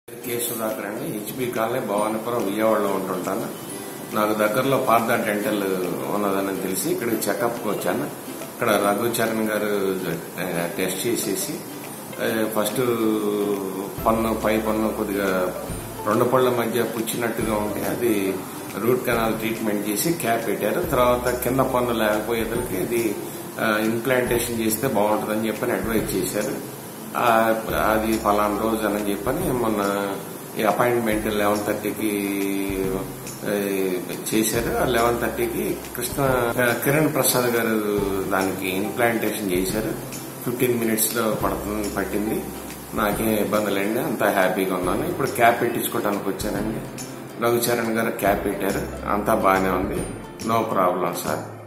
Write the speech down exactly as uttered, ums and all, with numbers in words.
కే సుధాకర్ అండి. HB colony Bhavanipuram విజయవాడలో ఉంటుంటాను. నాకు దగ్గరలో పార్థ డెంటల్ ఉన్నదని తెలిసి ఇక్కడికి చెకప్కి వచ్చాను. ఇక్కడ రఘుచరణ్ గారు టెస్ట్ చేసేసి ఫస్ట్ పన్ను పై పన్ను కొద్దిగా రెండు పళ్ళ మధ్య పుచ్చినట్టుగా ఉంటే అది రూట్ కెనాల్ ట్రీట్మెంట్ చేసి క్యాప్ పెట్టారు. తర్వాత కింద పన్ను లేకపోయేసరికి ఇది ఇంప్లాంటేషన్ చేస్తే బాగుంటుందని చెప్పని అడ్వైజ్ చేశారు. అది పలానా రోజు అని చెప్పని మొన్న ఈ అపాయింట్మెంట్ లెవెన్ థర్టీకి చేశారు. ఆ లెవెన్ థర్టీకి కృష్ణ కిరణ్ ప్రసాద్ గారు దానికి ఇంప్లాంటేషన్ చేశారు. ఫిఫ్టీన్ మినిట్స్ లో పడుతుంది పట్టింది. నాకేం ఇబ్బంది లేండి, అంతా హ్యాపీగా ఉన్నాను. ఇప్పుడు క్యాప్ పెట్టించుకోవడానికి వచ్చానండి. రఘుచరణ్ గారు క్యాప్ పెట్టారు, అంతా బాగానే ఉంది, నో ప్రాబ్లం సార్.